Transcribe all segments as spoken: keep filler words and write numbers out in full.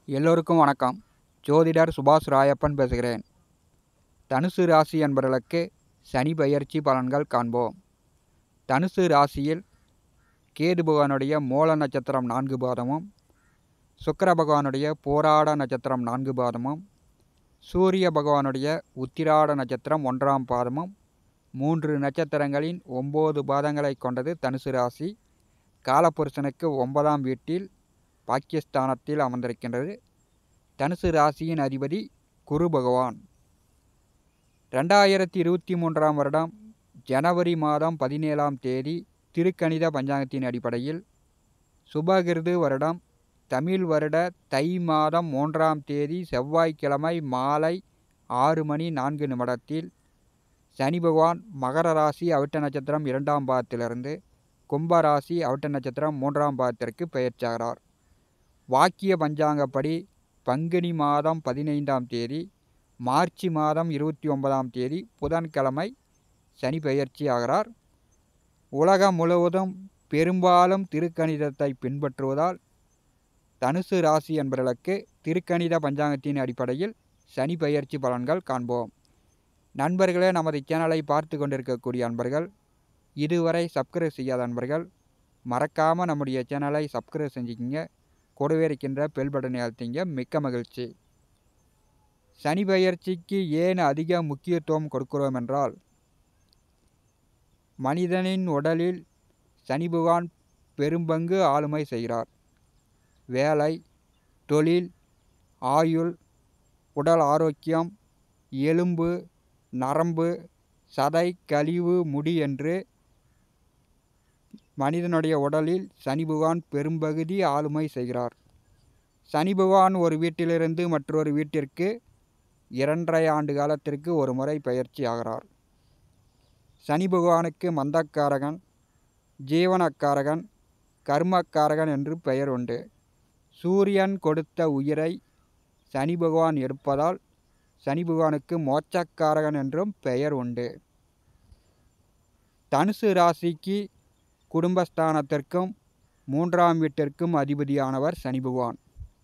எல்லோருக்கும் வணக்கம். ஜோதிடர் சுபாஷ் ராயப்பன் பேசுகிறேன். தனுசு ராசி என்பவர்களுக்கு சனி பெயர்ச்சி பலன்கள் காண்போம். தனுசு ராசியில் கேது பகவானுடைய மூல நட்சத்திரம் நான்கு பாதமும், சுக்கிர பகவானுடைய போராட நட்சத்திரம் நான்கு பாதமும், சூரிய பகவானுடைய உத்திராட நட்சத்திரம் ஒன்றாம் பாதமும், மூன்று நட்சத்திரங்களின் ஒம்பது பாதங்களை கொண்டது தனுசு ராசி. காலபுருஷனுக்கு ஒன்பதாம் வீட்டில் பாக்கியஸ்தானத்தில் அமர்ந்திருக்கின்றது. தனுசு ராசியின் அதிபதி குரு பகவான். ரெண்டாயிரத்தி இருபத்தி மூன்றாம் வருடம் ஜனவரி மாதம் பதினேழாம் தேதி திருக்கணித பஞ்சாங்கத்தின் அடிப்படையில் சுபகிருது வருடம் தமிழ் வருட தை மாதம் மூன்றாம் தேதி செவ்வாய்க்கிழமை மாலை ஆறு மணி நான்கு நிமிடத்தில் சனி பகவான் மகர ராசி அவிட்ட நட்சத்திரம் இரண்டாம் பாதத்திலிருந்து கும்பராசி அவிட்ட நட்சத்திரம் மூன்றாம் பாதத்திற்கு பெயர்ச்சாகிறார். வாக்கிய பஞ்சாங்கப்படி பங்குனி மாதம் பதினைந்தாம் தேதி மார்ச் மாதம் இருபத்தி ஒன்பதாம் தேதி புதன்கிழமை சனி பெயர்ச்சி ஆகிறார். உலகம் முழுவதும் பெரும்பாலும் திருக்கணிதத்தை பின்பற்றுவதால் தனுசு ராசி என்பவர்களுக்கு திருக்கணித பஞ்சாங்கத்தின் அடிப்படையில் சனி பெயர்ச்சி பலன்கள் காண்போம். நண்பர்களே, நமது சேனலை பார்த்து கொண்டிருக்கக்கூடிய அன்பர்கள், இதுவரை சப்ஸ்கிரைப் செய்யாத அன்பர்கள் மறக்காமல் நம்முடைய சேனலை சப்ஸ்கிரைப் செஞ்சுக்கிங்க. கூடவே இருக்கின்ற பெல் பட்டனை அழுத்திங்க. மிக்க மகிழ்ச்சி. சனி பெயர்ச்சிக்கு ஏன் அதிக முக்கியத்துவம் கொடுக்கிறோம் என்றால், மனிதனின் உடலில் சனி பகவான் பெரும்பங்கு ஆளுமை செய்கிறார். வேலை, தொழில், ஆயுள், உடல் ஆரோக்கியம், எலும்பு, நரம்பு, சதை, கழிவு, முடி என்று மனிதனுடைய உடலில் சனி பகவான் பெரும்பகுதி ஆளுமை செய்கிறார். சனி பகவான் ஒரு வீட்டிலிருந்து மற்றொரு வீட்டிற்கு இரண்டரை ஆண்டு காலத்திற்கு ஒரு முறை பெயர்ச்சி ஆகிறார். சனி பகவானுக்கு மந்தக்காரகன், ஜீவனக்காரகன், கர்மக்காரகன் என்று பெயர் உண்டு. சூரியன் கொடுத்த உயிரை சனி பகவான் எடுப்பதால் சனி பகவானுக்கு மோட்சக்காரகன் என்றும் பெயர் உண்டு. தனுசு ராசிக்கு குடும்பஸ்தானத்திற்கும் மூன்றாம் வீட்டிற்கும் அதிபதியானவர் சனி பகவான்.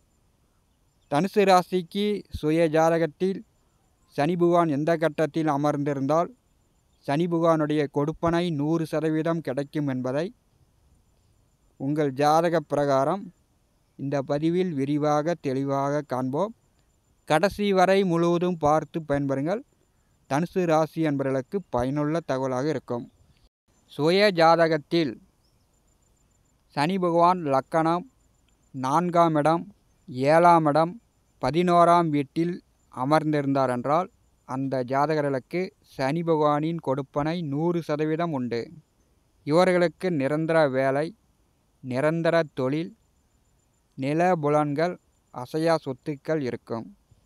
தனுசு ராசிக்கு சுய ஜாதகத்தில் சனி பகவான் எந்த கட்டத்தில் அமர்ந்திருந்தால் சனி பகவானுடைய கொடுப்பனை நூறு சதவீதம் கிடைக்கும் என்பதை உங்கள் ஜாதக பிரகாரம் இந்த பதிவில் விரிவாக தெளிவாக காண்போம். கடைசி வரை முழுவதும் பார்த்து பயன்பெறுங்கள். தனுசு ராசி என்பவர்களுக்கு பயனுள்ள தகவலாக இருக்கும். சுய ஜாதகத்தில் சனி பகவான் லக்கணம், நான்காம் இடம், ஏழாம் இடம், பதினோராம் வீட்டில் அமர்ந்திருந்தார் என்றால் அந்த ஜாதகர்களுக்கு சனி பகவானின் கொடுப்பனை நூறு சதவீதம் உண்டு. இவர்களுக்கு நிரந்தர வேலை, நிரந்தர தொழில், நில புலன்கள், அசையா சொத்துக்கள் இருக்கும்.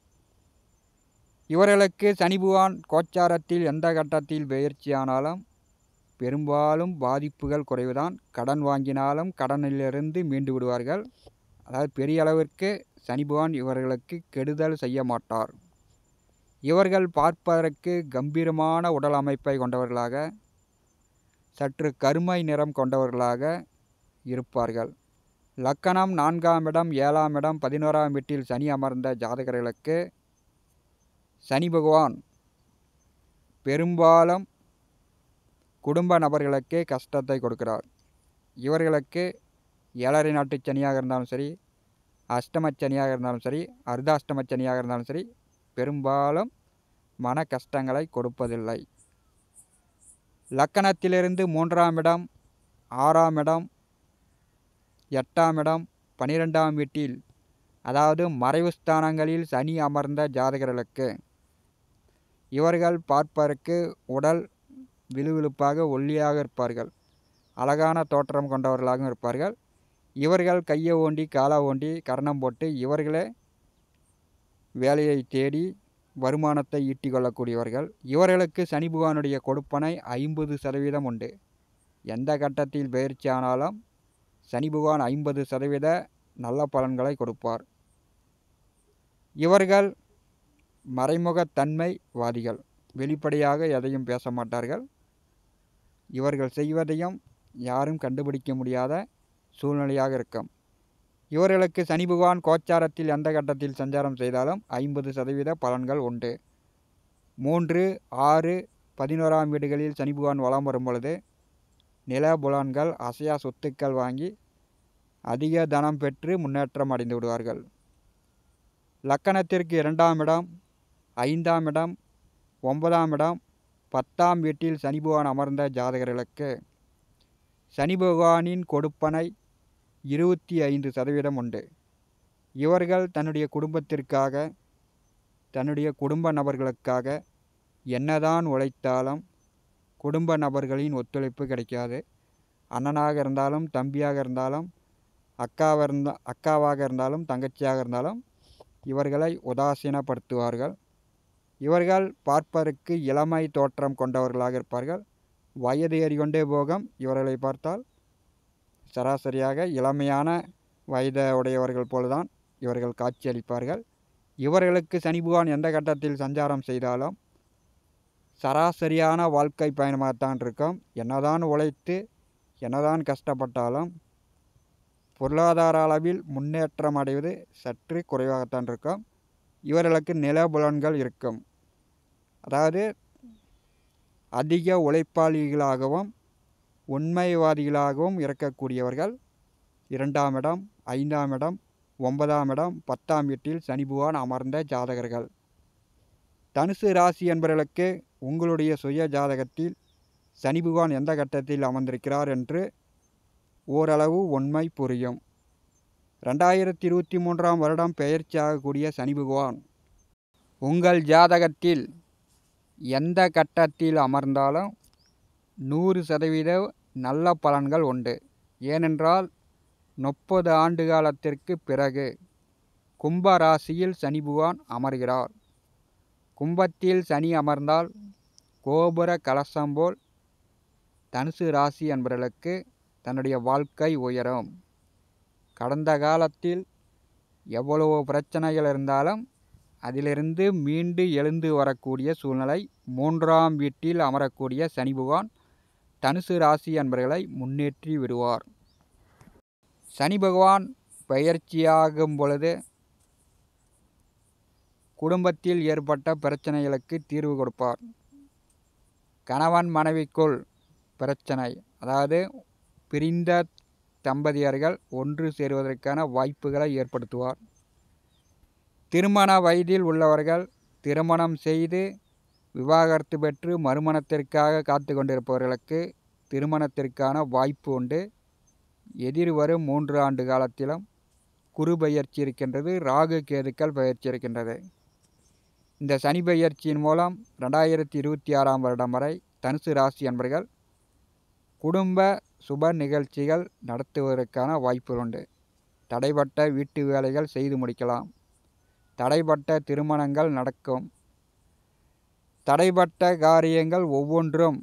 இவர்களுக்கு சனி பகவான் கோச்சாரத்தில் எந்த கட்டத்தில் பெயர்ச்சியானாலும் பெரும்பாலும் பாதிப்புகள் குறைவுதான். கடன் வாங்கினாலும் கடனிலிருந்து மீண்டு விடுவார்கள். அதாவது பெரிய அளவிற்கு சனி பகவான் இவர்களுக்கு கெடுதல் செய்ய மாட்டார். இவர்கள் பார்ப்பதற்கு கம்பீரமான உடல் அமைப்பை கொண்டவர்களாக, சற்று கருமை நிறம் கொண்டவர்களாக இருப்பார்கள். லக்கணம், நான்காம் இடம், ஏழாம் இடம், பதினோராம் வீட்டில் சனி அமர்ந்த ஜாதகர்களுக்கு சனி பகவான் பெரும்பாலும் குடும்ப நபர்களுக்கே கஷ்டத்தை கொடுக்கிறார். இவர்களுக்கு ஏழரை நாட்டு சனியாக இருந்தாலும் சரி, அஷ்டம சனியாக இருந்தாலும் சரி, அர்த்தாஷ்டம சனியாக இருந்தாலும் சரி, பெரும்பாலும் மன கஷ்டங்களை கொடுப்பதில்லை. லக்கணத்திலிருந்து மூன்றாம் இடம், ஆறாம் இடம், எட்டாம் இடம், பனிரெண்டாம் வீட்டில் அதாவது மறைவு ஸ்தானங்களில் சனி அமர்ந்த ஜாதகர்களுக்கு இவர்கள் பார்ப்பதற்கு உடல் விழுவிழுப்பாக ஒல்லியாக இருப்பார்கள். அழகான தோற்றம் கொண்டவர்களாகவும் இருப்பார்கள். இவர்கள் கையை ஓண்டி காலை ஓண்டி கர்ணம் போட்டு இவர்களே வேலையை தேடி வருமானத்தை ஈட்டிக் கொள்ளக்கூடியவர்கள். இவர்களுக்கு சனி பகவானுடைய கொடுப்பனை ஐம்பது சதவீதம் உண்டு. எந்த கட்டத்தில் பயிற்சி ஆனாலும் சனி பகவான் ஐம்பது சதவீத நல்ல பலன்களை கொடுப்பார். இவர்கள் மறைமுகத்தன்மைவாதிகள். வெளிப்படையாக எதையும் பேச மாட்டார்கள். இவர்கள் செய்வதையும் யாரும் கண்டுபிடிக்க முடியாத சூழ்நிலையாக இருக்கும். இவர்களுக்கு சனி பகவான் கோச்சாரத்தில் எந்த கட்டத்தில் சஞ்சாரம் செய்தாலும் ஐம்பது சதவீத பலன்கள் உண்டு. மூன்று ஆறு பதினோராம் வீடுகளில் சனி பகவான் வலம் வரும் பொழுது நில புலன்கள் அசையா சொத்துக்கள் வாங்கி அதிக தனம் பெற்று முன்னேற்றம் அடைந்து விடுவார்கள். லக்கணத்திற்கு இரண்டாம் இடம், ஐந்தாம் இடம், ஒன்பதாம் இடம், பத்தாம் வீட்டில் சனி பகவான் அமர்ந்த ஜாதகர்களுக்கு சனி பகவானின் கொடுப்பனை இருபத்தி ஐந்து சதவீதம் உண்டு. இவர்கள் தன்னுடைய குடும்பத்திற்காக, தன்னுடைய குடும்ப நபர்களுக்காக என்னதான் உழைத்தாலும் குடும்ப நபர்களின் ஒத்துழைப்பு கிடைக்காது. அண்ணனாக இருந்தாலும், தம்பியாக இருந்தாலும், அக்காவாக இருந்தா அக்காவாக இருந்தாலும், தங்கச்சியாக இருந்தாலும் இவர்களை உதாசீனப்படுத்துவார்கள். இவர்கள் பார்ப்பதற்கு இளமை தோற்றம் கொண்டவர்களாக இருப்பார்கள். வயது ஏறிக்கொண்டே போகும். இவர்களை பார்த்தால் சராசரியாக இளமையான வயதை உடையவர்கள் போலதான் இவர்கள் காட்சியளிப்பார்கள். இவர்களுக்கு சனி பகவான் எந்த கட்டத்தில் சஞ்சாரம் செய்தாலும் சராசரியான வாழ்க்கை பயணமாகத்தான் இருக்கும். என்னதான் உழைத்து என்னதான் கஷ்டப்பட்டாலும் பொருளாதார அளவில் முன்னேற்றம் அடைவது சற்று குறைவாகத்தான் இருக்கும். இவர்களுக்கு நிலபுலன்கள் இருக்கும். அதாவது அதிக உழைப்பாளிகளாகவும் உண்மைவாதிகளாகவும் இருக்கக்கூடியவர்கள். இரண்டாம் இடம், ஐந்தாம் இடம், ஒன்பதாம் இடம், பத்தாம் வீட்டில் சனி பகவான் அமர்ந்த ஜாதகர்கள். தனுசு ராசி என்பவர்களுக்கு உங்களுடைய சுய ஜாதகத்தில் சனி பகவான் எந்த கட்டத்தில் அமர்ந்திருக்கிறார் என்று ஓரளவு உண்மை புரியும். ரெண்டாயிரத்தி இருபத்தி மூன்றாம் வருடம் பெயர்ச்சியாகக்கூடிய சனி பகவான் உங்கள் ஜாதகத்தில் எந்த கட்டத்தில் அமர்ந்தாலும் நூறு சதவீத நல்ல பலன்கள் உண்டு. ஏனென்றால் முப்பது ஆண்டு காலத்திற்கு பிறகு கும்ப ராசியில் சனி பகவான் அமர்கிறார். கும்பத்தில் சனி அமர்ந்தால் கோபுர கலசம் போல் தனுசு ராசி என்பவர்களுக்கு தன்னுடைய வாழ்க்கை உயரும். கடந்த காலத்தில் எவ்வளவு பிரச்சனைகள் இருந்தாலும் அதிலிருந்து மீண்டு எழுந்து வரக்கூடிய சூழ்நிலை மூன்றாம் வீட்டில் அமரக்கூடிய சனி பகவான் தனுசு ராசி என்பவர்களை முன்னேற்றி விடுவார். சனி பகவான் பெயர்ச்சியாகும் பொழுது குடும்பத்தில் ஏற்பட்ட பிரச்சனைகளுக்கு தீர்வு கொடுப்பார். கணவன் மனைவிக்குள் பிரச்சனை, அதாவது பிரிந்த தம்பதியர்கள் ஒன்று சேருவதற்கான வாய்ப்புகளை ஏற்படுத்துவார். திருமண வயதில் உள்ளவர்கள் திருமணம் செய்து விவாகரத்து பெற்று மறுமணத்திற்காக காத்து கொண்டிருப்பவர்களுக்கு திருமணத்திற்கான வாய்ப்பு உண்டு. எதிர்வரும் மூன்று ஆண்டு காலத்திலும் குரு பயிற்சி இருக்கின்றது, ராகு கேதுக்கள் பயிற்சி இருக்கின்றது. இந்த சனி பயிற்சியின் மூலம் ரெண்டாயிரத்தி இருபத்தி ஆறாம் வருடம் வரை தனுசு ராசி என்பவர்கள் குடும்ப சுப நிகழ்ச்சிகள் நடத்துவதற்கான வாய்ப்புகள் உண்டு. தடைப்பட்ட வீட்டு வேலைகள் செய்து முடிக்கலாம். தடைப்பட்ட திருமணங்கள் நடக்கும். தடைப்பட்ட காரியங்கள் ஒவ்வொன்றும்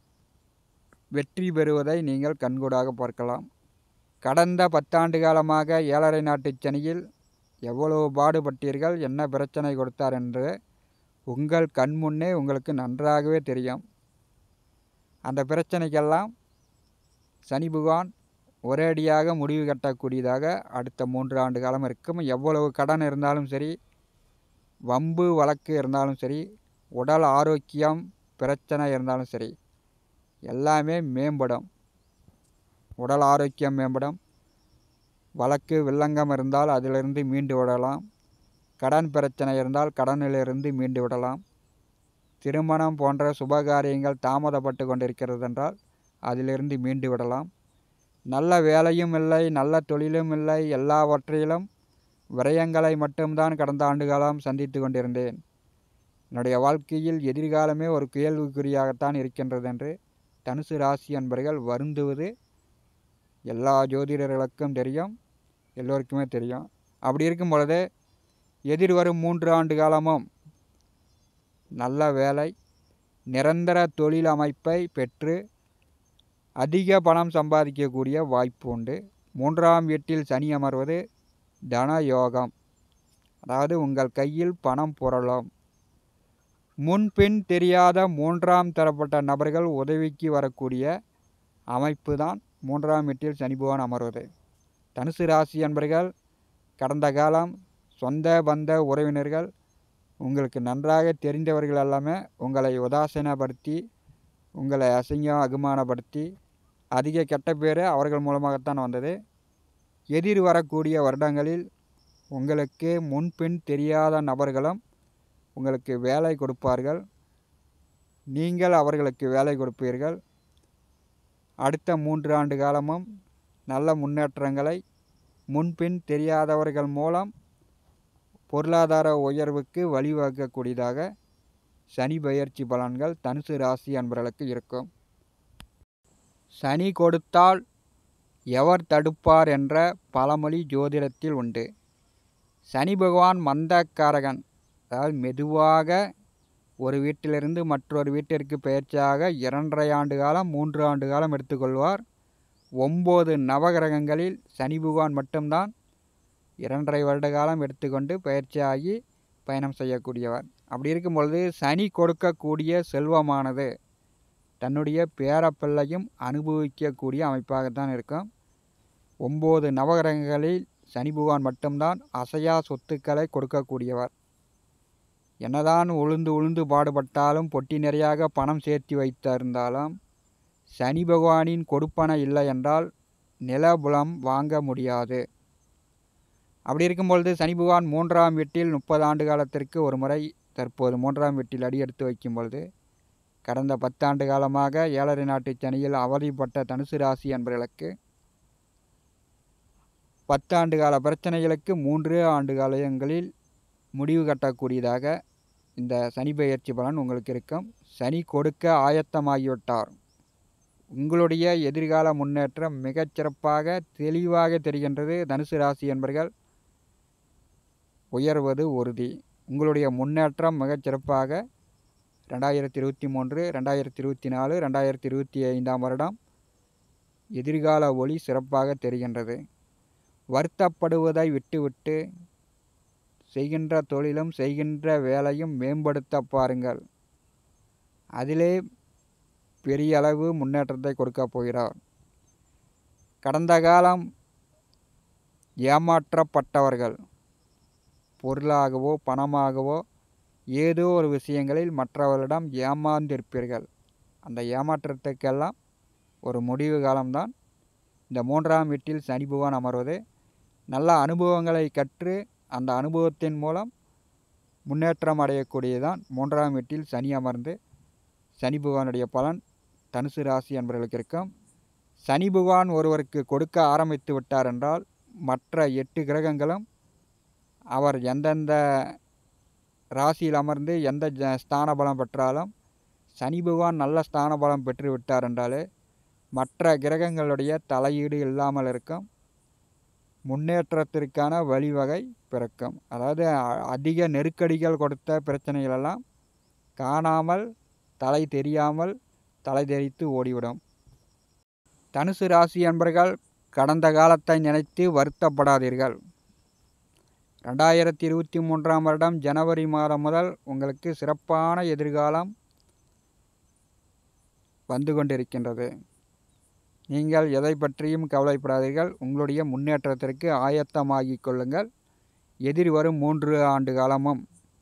வெற்றி பெறுவதை நீங்கள் கண்கூடாக பார்க்கலாம். கடந்த பத்தாண்டு காலமாக ஏழரை நாட்டு சனியில் எவ்வளவு பாடுபட்டீர்கள், என்ன பிரச்சனை கொடுத்தார் என்று உங்கள் கண்முன்னே உங்களுக்கு நன்றாகவே தெரியும். அந்த பிரச்சனைக்கெல்லாம் சனி பகவான் ஒரேடியாக முடிவு கட்டக்கூடியதாக அடுத்த மூன்று ஆண்டு காலம் இருக்கும். எவ்வளவு கடன் இருந்தாலும் சரி, வம்பு வழக்கு இருந்தாலும் சரி, உடல் ஆரோக்கியம் பிரச்சனை இருந்தாலும் சரி, எல்லாமே மேம்படும். உடல் ஆரோக்கியம் மேம்படும். வழக்கு வில்லங்கம் இருந்தால் அதிலிருந்து மீண்டு விடலாம். கடன் பிரச்சனை இருந்தால் கடனிலிருந்து மீண்டு விடலாம். திருமணம் போன்ற சுபகாரியங்கள் தாமதப்பட்டு கொண்டிருக்கிறது என்றால் அதிலிருந்து மீண்டு விடலாம். நல்ல வேலையும் இல்லை, நல்ல தொழிலும் இல்லை, எல்லாவற்றிலும் விரயங்களை மட்டும்தான் கடந்த ஆண்டு காலம் சந்தித்து கொண்டிருந்தேன். என்னுடைய வாழ்க்கையில் எதிர்காலமே ஒரு கேள்விக்குறியாகத்தான் இருக்கின்றது என்று தனுசு ராசி என்பவர்கள் வருந்துவது எல்லா ஜோதிடர்களுக்கும் தெரியும், எல்லோருக்குமே தெரியும். அப்படி இருக்கும் பொழுது எதிர்வரும் மூன்று ஆண்டு காலமும் நல்ல வேலை, நிரந்தர தொழில் அமைப்பை பெற்று அதிக பணம் சம்பாதிக்கக்கூடிய வாய்ப்பு உண்டு. மூன்றாம் வீட்டில் சனி அமர்வது தன யோகம், அதாவது உங்கள் கையில் பணம் புரளும். முன்பின் தெரியாத மூன்றாம் தரப்பட்ட நபர்கள் உதவிக்கு வரக்கூடிய அமைப்பு தான் மூன்றாம் வீட்டில் சனி பகவான் அமர்வது. தனுசு ராசி என்பவர்கள் கடந்த காலம் சொந்த பந்த உறவினர்கள் உங்களுக்கு நன்றாக தெரிந்தவர்கள் எல்லாமே உங்களை உதாசீனப்படுத்தி உங்களை அசிங்கம் அகுமானப்படுத்தி அதிக கெட்ட பேர் அவர்கள் மூலமாகத்தான் வந்தது. எதிர் வரக்கூடிய வருடங்களில் உங்களுக்கு முன்பின் தெரியாத நபர்களும் உங்களுக்கு வேலை கொடுப்பார்கள். நீங்கள் அவர்களுக்கு வேலை கொடுப்பீர்கள். அடுத்த மூன்று ஆண்டு காலமும் நல்ல முன்னேற்றங்களை முன்பின் தெரியாதவர்கள் மூலம் பொருளாதார உயர்வுக்கு வழிவகுக்கக்கூடியதாக சனி பெயர்ச்சி பலன்கள் தனுசு ராசி அன்பர்களுக்கு இருக்கும். சனி கொடுத்தால் எவர் தடுப்பார் என்ற பழமொழி ஜோதிடத்தில் உண்டு. சனி பகவான் மந்தக்காரகன், அதாவது மெதுவாக ஒரு வீட்டிலிருந்து மற்றொரு வீட்டிற்கு பெயர்ச்சியாக இரண்டரை ஆண்டு காலம் மூன்று ஆண்டு காலம் எடுத்துக்கொள்வார். ஒம்பது நவகிரகங்களில் சனி பகவான் மட்டும்தான் இரண்டரை வருட காலம் எடுத்துக்கொண்டு பயிற்சியாகி பயணம் செய்யக்கூடியவர். அப்படி இருக்கும் பொழுது சனி கொடுக்கக்கூடிய செல்வமானது தன்னுடைய பேரப்பிள்ளையும் அனுபவிக்கக்கூடிய அமைப்பாகத்தான் இருக்கும். ஒம்பது நவகிரகங்களில் சனி பகவான் மட்டும்தான் அசையா சொத்துக்களை கொடுக்கக்கூடியவர். என்னதான் உளுந்து உளுந்து பாடுபட்டாலும் பொட்டி நிறையாக பணம் சேர்த்து வைத்திருந்தாலும் சனி பகவானின் கொடுப்பன இல்லை என்றால் நிலபுலம் வாங்க முடியாது. அப்படி இருக்கும்பொழுது சனி பகவான் மூன்றாம் வீட்டில் முப்பது ஆண்டு காலத்திற்கு ஒரு முறை தற்போது மூன்றாம் வீட்டில் அடியெடுத்து வைக்கும் பொழுது கடந்த பத்தாண்டு காலமாக ஏழரை நாட்டு சனியில் அவதிப்பட்ட தனுசு ராசி என்பவர்களுக்கு பத்தாண்டு கால பிரச்சனைகளுக்கு மூன்று ஆண்டு காலங்களில் முடிவு கட்டக்கூடியதாக இந்த சனி பெயர்ச்சி பலன் உங்களுக்கு இருக்கும். சனி கொடுக்க ஆயத்தமாகிவிட்டார். உங்களுடைய எதிர்கால முன்னேற்றம் மிகச்சிறப்பாக தெளிவாக தெரிகின்றது. தனுசு ராசி என்பர்கள் உயர்வது உறுதி. உங்களுடைய முன்னேற்றம் மிகச்சிறப்பாக ரெண்டாயிரத்தி இருபத்தி மூன்று ரெண்டாயிரத்தி இருபத்தி நாலு ரெண்டாயிரத்தி இருபத்தி ஐந்தாம் வருடம் எதிர்கால ஒளி சிறப்பாக தெரிகின்றது. வருத்தப்படுவதை விட்டுவிட்டு செய்கின்ற தொழிலும் செய்கின்ற வேலையும் மேம்படுத்த பாருங்கள். அதிலே பெரிய அளவு முன்னேற்றத்தை கொடுக்க போகிறார். கடந்த காலம் ஏமாற்றப்பட்டவர்கள் பொருளாகவோ பணமாகவோ ஏதோ ஒரு விஷயங்களில் மற்றவர்களிடம் ஏமாந்திருப்பீர்கள். அந்த ஏமாற்றத்துக்கெல்லாம் ஒரு முடிவு காலம்தான் இந்த மூன்றாம் வீட்டில் சனி பகவான் அமர்வது. நல்ல அனுபவங்களை கற்று அந்த அனுபவத்தின் மூலம் முன்னேற்றம் அடையக்கூடியதான் மூன்றாம் வீட்டில் சனி அமர்ந்து சனி பகவானுடைய பலன் தனுசு ராசி என்பவர்களுக்கு இருக்கும். சனி பகவான் ஒருவருக்கு கொடுக்க ஆரம்பித்து விட்டார் என்றால் மற்ற எட்டு கிரகங்களும் அவர் எந்தெந்த ராசியில் அமர்ந்து எந்த ஜ ஸ்தான பலம் பெற்றாலும் சனி பகவான் நல்ல ஸ்தான பலம் பெற்று விட்டார் என்றாலே மற்ற கிரகங்களுடைய தலையீடு இல்லாமல் இருக்கும். முன்னேற்றத்திற்கான வழிவகை பிறக்கும். அதாவது அதிக நெருக்கடிகள் கொடுத்த பிரச்சனைகளெல்லாம் காணாமல் தலை தெரியாமல் தலை தெரித்து ஓடிவிடும். தனுசு ராசி என்பர்கள் கடந்த காலத்தை நினைத்து வருத்தப்படாதீர்கள். ரெண்டாயிரத்தி இருபத்தி மூன்றாம் வருடம் ஜனவரி மாதம் முதல் உங்களுக்கு சிறப்பான எதிர்காலம் வந்து கொண்டிருக்கின்றது. நீங்கள் எதை பற்றியும் கவலைப்படாதீர்கள். உங்களுடைய முன்னேற்றத்திற்கு ஆயத்தமாகிக் கொள்ளுங்கள். எதிர்வரும் மூன்று ஆண்டு காலமும்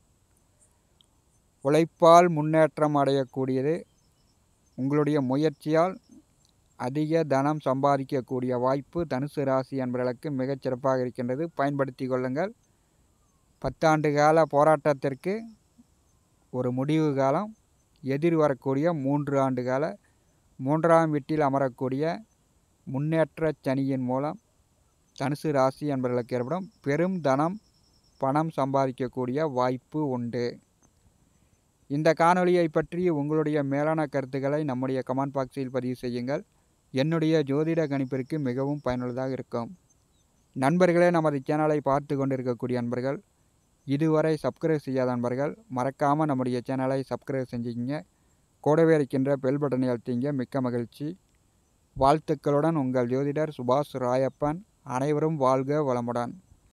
உழைப்பால் முன்னேற்றம் அடையக்கூடியது. உங்களுடைய முயற்சியால் அதிக தனம் சம்பாதிக்கக்கூடிய வாய்ப்பு தனுசு ராசி என்பவர்களுக்கு மிகச்சிறப்பாக இருக்கின்றது. பயன்படுத்தி கொள்ளுங்கள். பத்தாண்டு கால போராட்டத்திற்கு ஒரு முடிவு காலம். எதிர்வரக்கூடிய மூன்று ஆண்டு கால மூன்றாம் வீட்டில் அமரக்கூடிய முன்னேற்ற சனியின் மூலம் தனுசு ராசி என்பவர்களுக்கு ஏற்படும் பெரும் தனம் பணம் சம்பாதிக்கக்கூடிய வாய்ப்பு உண்டு. இந்த காணொளியை பற்றி உங்களுடைய மேலான கருத்துக்களை நம்முடைய கமெண்ட் பாக்ஸில் பதிவு செய்யுங்கள். என்னுடைய ஜோதிட கணிப்பிற்கு மிகவும் பயனுள்ளதாக இருக்கும். நண்பர்களே, நமது சேனலை பார்த்து கொண்டிருக்கக்கூடிய நண்பர்கள் இதுவரை சப்ஸ்கிரைப் செய்யாத நண்பர்கள் மறக்காமல் நம்முடைய சேனலை சப்ஸ்கிரைப் செஞ்சுக்கிங்க. கூடவே இருக்கின்ற பெல் பட்டனை அழுத்திங்க. மிக்க மகிழ்ச்சி. வாழ்த்துக்களுடன் உங்கள் ஜோதிடர் சுபாஷ் ராயப்பன். அனைவரும் வாழ்க வளமுடன்.